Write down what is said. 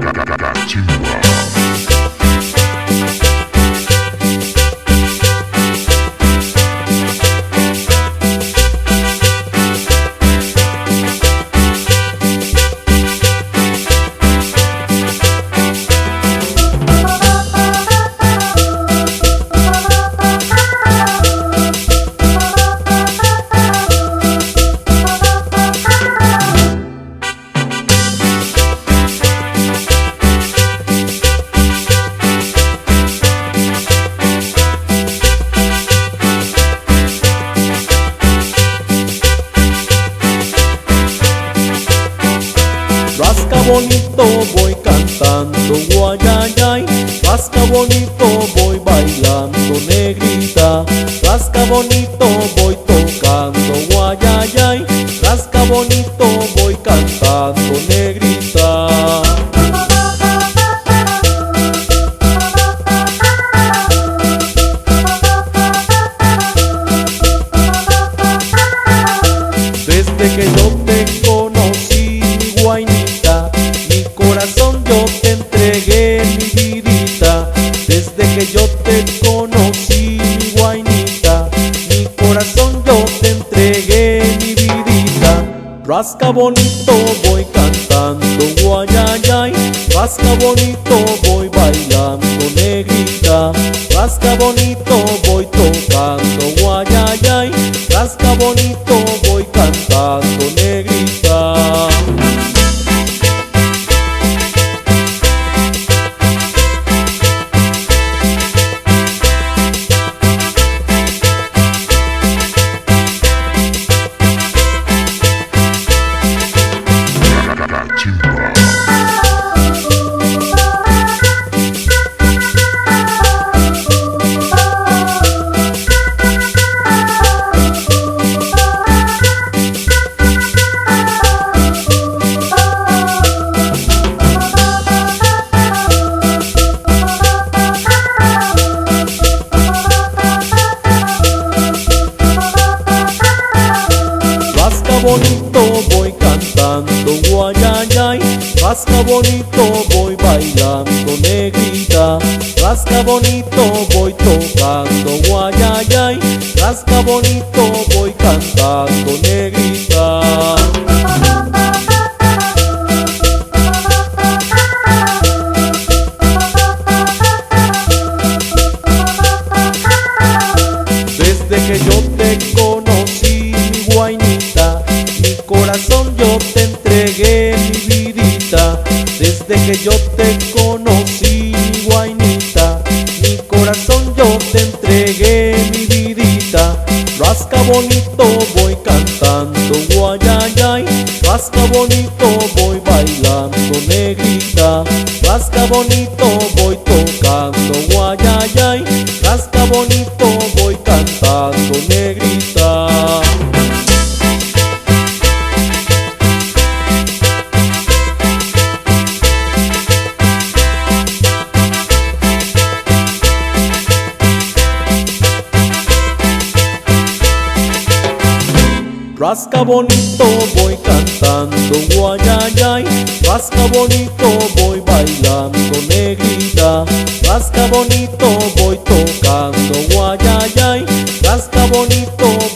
Chimba. Rasca bonito voy cantando guayayay, rasca bonito voy bailando negrita, rasca bonito voy tocando guayayay, rasca bonito voy cantando negrita. Desde que yo te conocí, mi guainita, mi corazón yo te entregué, mi vidita. Desde que yo te conocí, mi guainita, mi corazón yo te entregué, mi vidita. Rasca bonito voy cantando guayayay, rasca bonito voy bailando negrita, rasca bonito voy tocando guayayay, rasca bonito voy cantando negrita. Chimba. Rasca bonito voy cantando guayayay, rasca bonito voy bailando negrita, rasca bonito voy tocando guayayay, rasca bonito voy cantando negrita. Desde que yo te conocí, mi guainita, mi corazón yo te entregué, mi vidita. Desde que yo te conocí, mi guainita, mi corazón yo te entregué, mi vidita. Rasca bonito voy cantando guayayay, rasca bonito voy bailando negrita, rasca bonito voy tocando guayayay, rasca bonito voy cantando negrita. Rasca bonito voy cantando guayayay, rasca bonito voy bailando negrita, rasca bonito voy tocando guayayay, rasca bonito